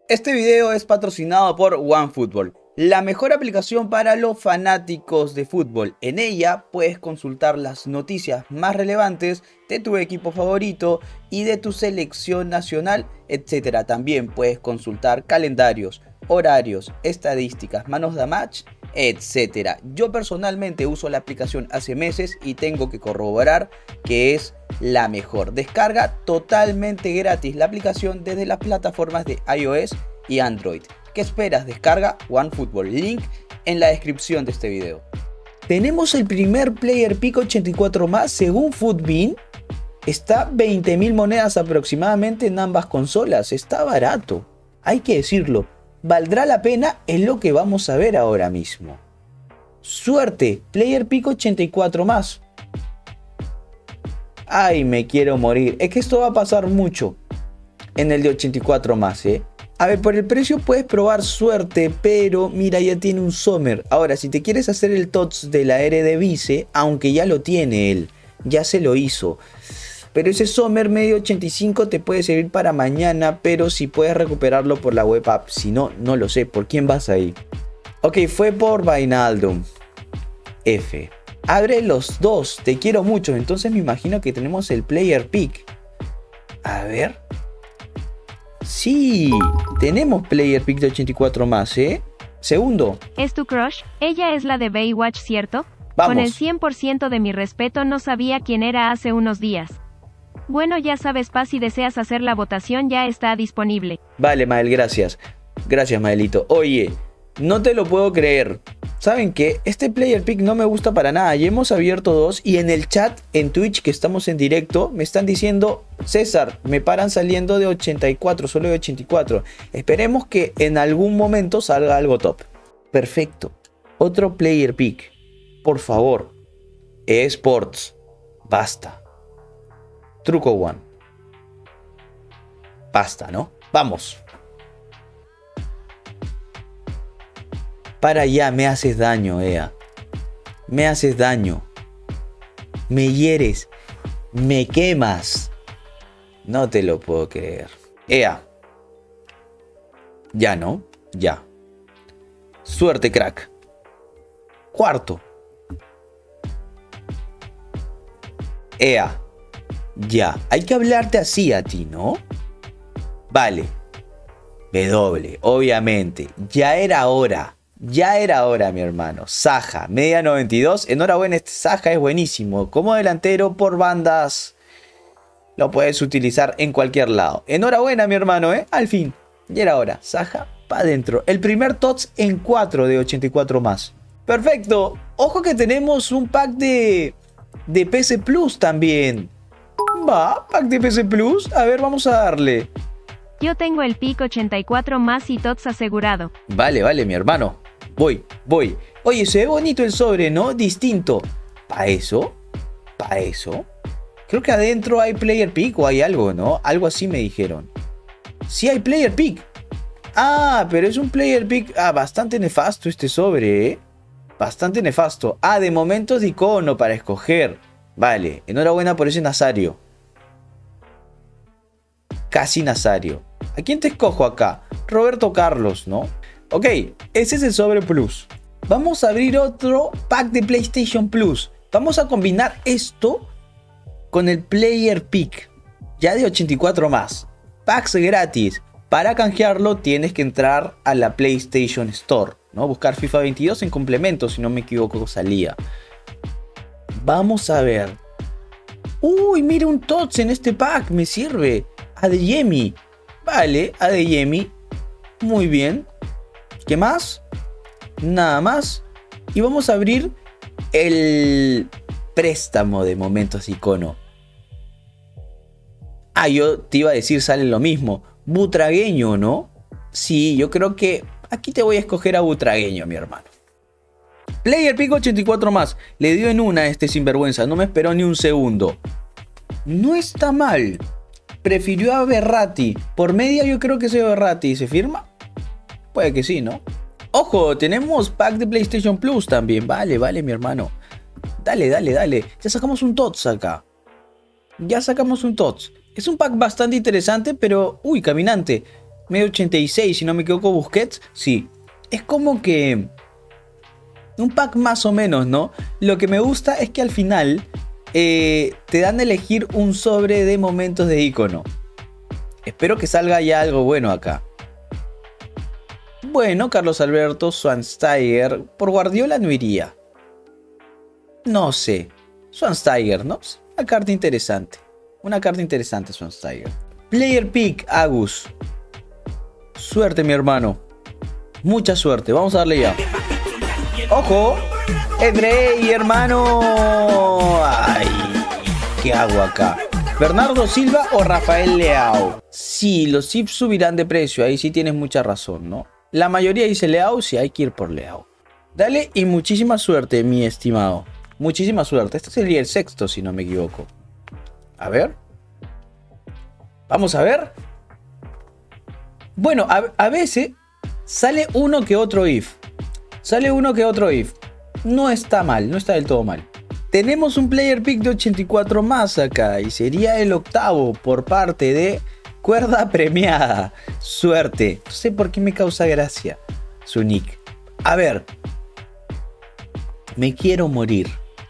Este video es patrocinado por OneFootball, la mejor aplicación para los fanáticos de fútbol. En ella puedes consultar las noticias más relevantes de tu equipo favorito y de tu selección nacional, etc. También puedes consultar calendarios, horarios, estadísticas, manos de match, etc. Yo personalmente uso la aplicación hace meses y tengo que corroborar que es la mejor. Descarga totalmente gratis la aplicación desde las plataformas de iOS y Android. ¿Qué esperas? Descarga OneFootball, link en la descripción de este video. Tenemos el primer Player Pick 84 más según Futbin. Está 20.000 monedas aproximadamente en ambas consolas. Está barato, hay que decirlo. ¿Valdrá la pena? Es lo que vamos a ver ahora mismo. Suerte, Player Pick 84 más. Ay, me quiero morir. Es que esto va a pasar mucho en el de 84 más, A ver, por el precio puedes probar suerte, pero mira, ya tiene un Sommer. Ahora, si te quieres hacer el TOTS de la Eredivisie, aunque ya lo tiene él, ya se lo hizo. Pero ese Sommer medio 85 te puede servir para mañana, pero si puedes recuperarlo por la web app. Si no, no lo sé. ¿Por quién vas ahí? Ok, fue por Wijnaldum. F. Abre los dos. Te quiero mucho. Entonces me imagino que tenemos el Player Pick. A ver. Sí, tenemos Player Pick de 84 más, Segundo. ¿Es tu crush? Ella es la de Baywatch, ¿cierto? Vamos. Con el 100% de mi respeto, no sabía quién era hace unos días. Bueno, ya sabes, Paz, si deseas hacer la votación ya está disponible. Vale, Mael, gracias. Gracias, Maelito. Oye, no te lo puedo creer. ¿Saben qué? Este Player Pick no me gusta para nada. Ya hemos abierto dos y en el chat, en Twitch, que estamos en directo, me están diciendo: César, me paran saliendo de 84, solo de 84. Esperemos que en algún momento salga algo top. Perfecto. Otro Player Pick. Por favor. eSports. Basta. Truco One. Basta, ¿no? Vamos. Para allá, me haces daño, Ea. Me haces daño. Me hieres. Me quemas. No te lo puedo creer. Ea. Ya, ¿no? Ya. Suerte, crack. Cuarto. Ea. Ya. Hay que hablarte así a ti, ¿no? Vale. W, obviamente. Ya era hora. Ya era hora, mi hermano. Saja, media 92. Enhorabuena, este Saja es buenísimo. Como delantero por bandas, lo puedes utilizar en cualquier lado. Enhorabuena, mi hermano, Al fin. Ya era hora. Saja, para adentro. El primer TOTS en 4 de 84 más. Perfecto. Ojo que tenemos un pack de PC Plus también. Va, pack de PC Plus. A ver, vamos a darle. Yo tengo el Pick 84 más y TOTS asegurado. Vale, vale, mi hermano. Voy. Oye, se ve bonito el sobre, ¿no? Distinto. ¿Para eso? ¿Para eso? Creo que adentro hay Player Pick o hay algo, ¿no? Algo así me dijeron. Sí hay Player Pick. Ah, pero es un Player Pick bastante nefasto este sobre, Bastante nefasto. De momentos de icono para escoger. Vale, enhorabuena por ese Nazario. Casi Nazario. ¿A quién te escojo acá? Roberto Carlos, ¿no? Ok, ese es el sobre Plus. Vamos a abrir otro pack de PlayStation Plus. Vamos a combinar esto con el Player Pick, ya de 84 más. Packs gratis. Para canjearlo tienes que entrar a la PlayStation Store, ¿no? Buscar FIFA 22 en complemento, si no me equivoco salía. Vamos a ver. Uy, mira un TOTS en este pack, me sirve. Adeyemi. Vale, Adeyemi. Muy bien. ¿Qué más? Nada más. Y vamos a abrir el préstamo de momentos icono. Yo te iba a decir, sale lo mismo. Butragueño, ¿no? Sí, yo creo que aquí te voy a escoger a Butragueño, mi hermano. Player Pick 84 más. Le dio en una a este sinvergüenza. No me esperó ni un segundo. No está mal. Prefirió a Berratti. Por media yo creo que soy Berratti. ¿Se firma? Puede que sí, ¿no? Ojo, tenemos pack de PlayStation Plus también. Vale, mi hermano. Dale. Ya sacamos un TOTS acá. Ya sacamos un TOTS. Es un pack bastante interesante, pero... Uy, caminante. medio 86, si no me equivoco, Busquets. Sí, es como que un pack más o menos, ¿no? Lo que me gusta es que al final te dan a elegir un sobre de momentos de icono. Espero que salga ya algo bueno acá. Bueno, Carlos Alberto, Schweinsteiger. Por Guardiola no iría. No sé. Schweinsteiger, ¿no? Una carta interesante. Una carta interesante, Schweinsteiger. Player Pick, Agus. Suerte, mi hermano. Mucha suerte. Vamos a darle ya. ¡Ojo! ¡Edrey, hermano! ¡Ay! ¿Qué hago acá? ¿Bernardo Silva o Rafael Leao? Sí, los chips subirán de precio. Ahí sí tienes mucha razón, ¿no? La mayoría dice Leao, sí hay que ir por Leao. Dale y muchísima suerte, mi estimado. Muchísima suerte. Este sería el sexto, si no me equivoco. A ver. Vamos a ver. Bueno, a veces sale uno que otro if. Sale uno que otro if. No está mal, no está del todo mal. Tenemos un player pick de 84 más acá. Y sería el octavo por parte de Cuerda Premiada. Suerte. No sé por qué me causa gracia su nick. A ver. Me quiero morir.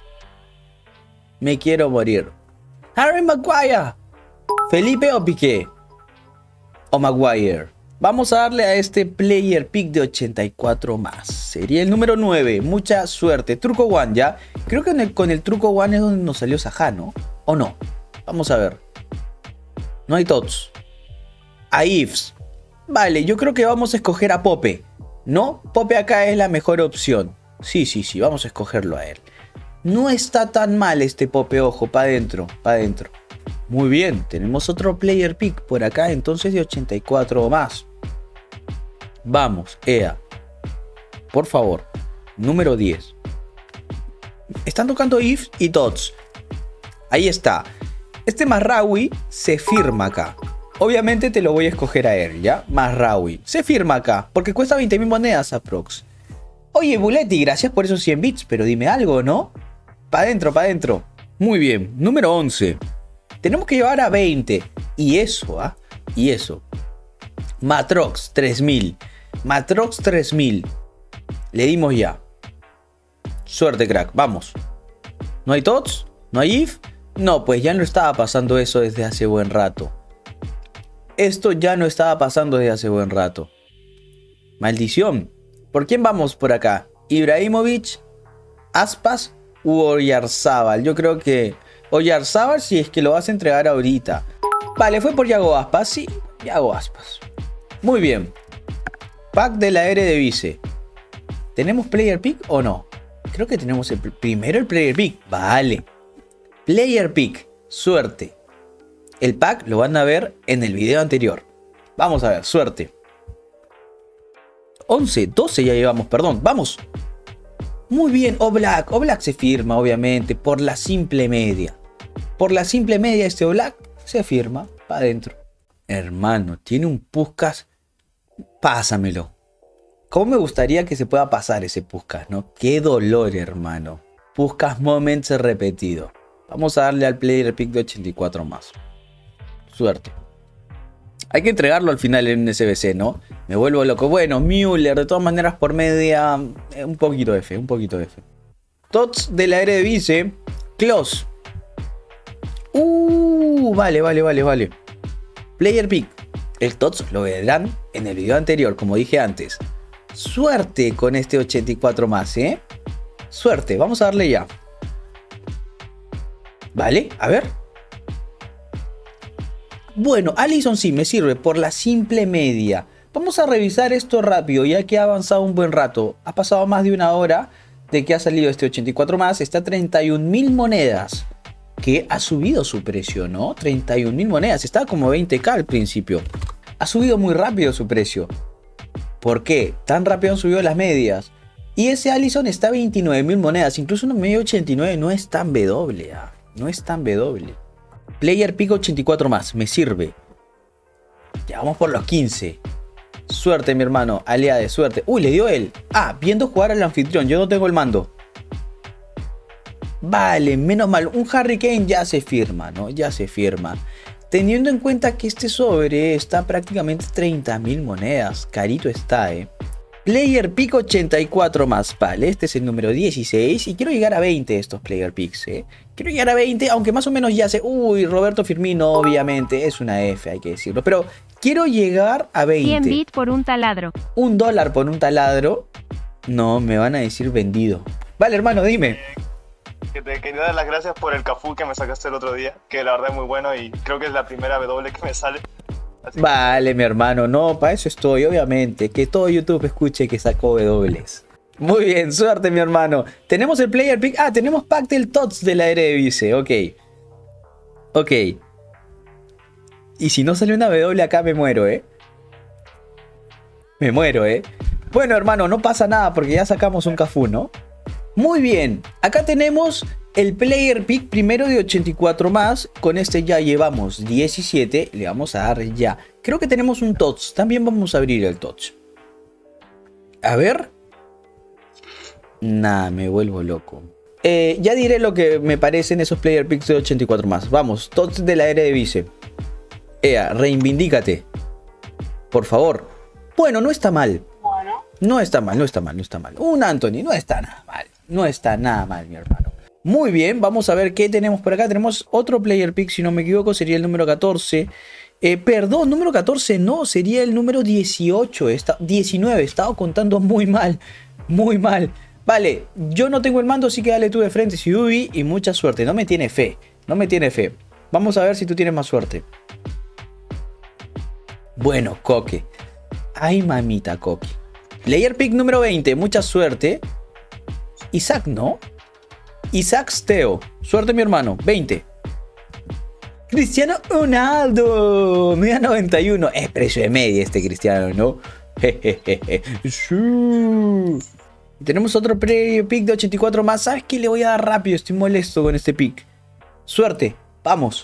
Me quiero morir. Harry Maguire. Felipe o Piqué. O Maguire. Vamos a darle a este player pick de 84 más. Sería el número 9. Mucha suerte. Truco One, ¿ya? Creo que con el Truco One es donde nos salió Saha, ¿no? ¿O no? Vamos a ver. No hay tots. A Ifs. Vale, yo creo que vamos a escoger a Pope. ¿No? Pope acá es la mejor opción. Sí, vamos a escogerlo a él. No está tan mal este Pope, ojo, para adentro, para adentro. Muy bien, tenemos otro player pick por acá, entonces de 84 o más. Vamos, EA. Por favor, número 10. Están tocando ifs y dots. Ahí está. Este Mazraoui se firma acá. Obviamente te lo voy a escoger a él, ¿ya? Mazraoui. Se firma acá, porque cuesta 20.000 monedas aprox. Oye, Buletti, gracias por esos 100 bits, pero dime algo, ¿no? Pa' adentro, pa' adentro. Muy bien, número 11. Tenemos que llevar a 20. Y eso, ¿ah? Y eso. Matrox 3000. Matrox 3000. Le dimos ya. Suerte, crack. Vamos. ¿No hay tots? ¿No hay if? No, pues ya no estaba pasando eso desde hace buen rato. Esto ya no estaba pasando desde hace buen rato. Maldición. ¿Por quién vamos por acá? ¿Ibrahimovic, Aspas u Oyarzábal? Yo creo que Oyarzábal, si es que lo vas a entregar ahorita. Vale, fue por Yago Aspas. Sí, Yago Aspas. Muy bien. Pack de la Eredivisie. ¿Tenemos player pick o no? Creo que tenemos primero el player pick. Vale. Player pick. Suerte. El pack lo van a ver en el video anterior. Vamos a ver, suerte. 11, 12 ya llevamos, perdón. Vamos. Muy bien, Oblak. Oblak se firma, obviamente, por la simple media. Por la simple media este Oblak se firma para adentro. Hermano, tiene un Puskás. Pásamelo. ¿Cómo me gustaría que se pueda pasar ese Puskás, no? Qué dolor, hermano. Puskás Moments repetido. Vamos a darle al player pick de 84 más. Suerte. Hay que entregarlo al final en un SBC, ¿no? Me vuelvo loco. Bueno, Müller, de todas maneras, por media. Un poquito F, un poquito F. Tots de la Eredivisie. Klose. Vale. Player pick. El Tots lo verán en el video anterior, como dije antes. Suerte con este 84 más, ¿eh? Suerte, vamos a darle ya. Vale, a ver. Bueno, Alisson sí me sirve por la simple media. Vamos a revisar esto rápido, ya que ha avanzado un buen rato. Ha pasado más de una hora de que ha salido este 84 más. Está a 31.000 monedas. Que ha subido su precio, ¿no? 31.000 monedas. Estaba como 20k al principio. Ha subido muy rápido su precio. ¿Por qué? Tan rápido han subido las medias. Y ese Alisson está a 29.000 monedas. Incluso una media 89 no es tan W. No es tan W. Player pick 84 más. Me sirve. Ya vamos por los 15. Suerte, mi hermano. Alea de suerte. Uy, le dio él. Ah, viendo jugar al anfitrión. Yo no tengo el mando. Vale, menos mal. Un Harry Kane ya se firma, ¿no? Ya se firma. Teniendo en cuenta que este sobre está prácticamente 30.000 monedas. Carito está, Player Pick 84 más, vale, este es el número 16 y quiero llegar a 20 estos Player Picks, Quiero llegar a 20, aunque más o menos ya sé, uy, Roberto Firmino obviamente es una F, hay que decirlo, pero quiero llegar a 20. 100 bits por un taladro. $1 por un taladro, no, me van a decir vendido. Vale, hermano, dime. Que te quería dar las gracias por el Cafú que me sacaste el otro día, que la verdad es muy bueno y creo que es la primera W que me sale. Vale, mi hermano, no, para eso estoy, obviamente. Que todo YouTube escuche que saco W. Muy bien, suerte, mi hermano. Tenemos el Player Pick. Ah, tenemos pack del TOTS de la Eredivisie. Ok. Ok. Y si no sale una W acá, me muero, Me muero, Bueno, hermano, no pasa nada porque ya sacamos un Cafú, ¿no? Muy bien. Acá tenemos el Player Pick primero de 84 más. Con este ya llevamos 17. Le vamos a dar ya. Creo que tenemos un TOTS. También vamos a abrir el TOTS. A ver. Nah, me vuelvo loco. Ya diré lo que me parecen esos Player Picks de 84 más. Vamos, TOTS de la Eredivisie. Ea, reivindícate. Por favor. Bueno, no está mal. No está mal, no está mal, no está mal. Un Anthony, no está nada mal. No está nada mal, mi hermano. Muy bien, vamos a ver qué tenemos por acá. Tenemos otro Player Pick, si no me equivoco, sería el número 14. Perdón, número 14 no, sería el número 18. 19, estaba contando muy mal. Muy mal. Vale, yo no tengo el mando, así que dale tú de frente, Sidubi, y mucha suerte. No me tiene fe, no me tiene fe. Vamos a ver si tú tienes más suerte. Bueno, Coque. Ay, mamita, Coque. Player Pick número 20, mucha suerte. Isaac, ¿no? Isaac Steo. Suerte, mi hermano. 20. Cristiano Ronaldo. Media 91. Es precio de media este Cristiano, ¿no? Jejeje. Tenemos otro pick de 84 más. ¿Sabes qué? Le voy a dar rápido. Estoy molesto con este pick. Suerte. Vamos.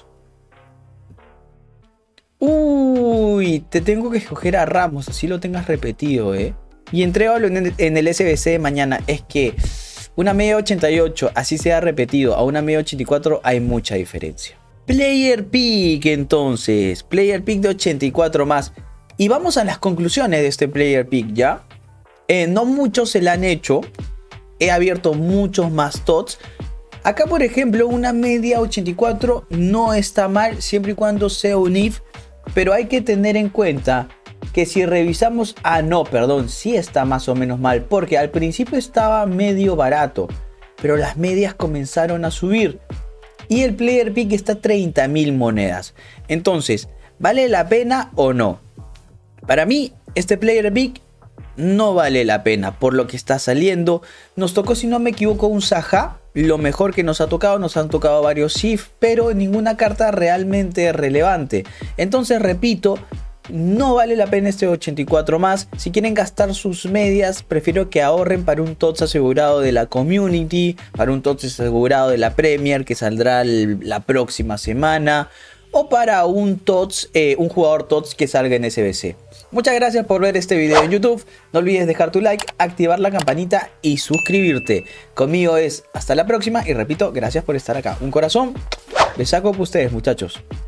Uy, te tengo que escoger a Ramos. Así lo tengas repetido, Y entrégalo en el SBC de mañana. Es que una media 88, así sea repetido, a una media 84 hay mucha diferencia. Player Pick entonces. Player Pick de 84 más. Y vamos a las conclusiones de este Player Pick, ¿ya? No muchos se la han hecho. He abierto muchos más TOTS. Acá, por ejemplo, una media 84 no está mal siempre y cuando sea un if. Pero hay que tener en cuenta que si revisamos... Ah, no, perdón, sí está más o menos mal. Porque al principio estaba medio barato. Pero las medias comenzaron a subir. Y el Player Pick está a 30.000 monedas. Entonces, ¿vale la pena o no? Para mí, este Player Pick no vale la pena por lo que está saliendo. Nos tocó, si no me equivoco, un Zaha. Lo mejor que nos ha tocado, nos han tocado varios Shift, pero ninguna carta realmente relevante. Entonces, repito, no vale la pena este 84 más. Si quieren gastar sus medias, prefiero que ahorren para un TOTS asegurado de la Community, para un TOTS asegurado de la Premier que saldrá la próxima semana, o para un TOTS, un jugador TOTS que salga en SBC. Muchas gracias por ver este video en YouTube. No olvides dejar tu like, activar la campanita y suscribirte. Conmigo es hasta la próxima y repito, gracias por estar acá. Un corazón, les saco por ustedes, muchachos.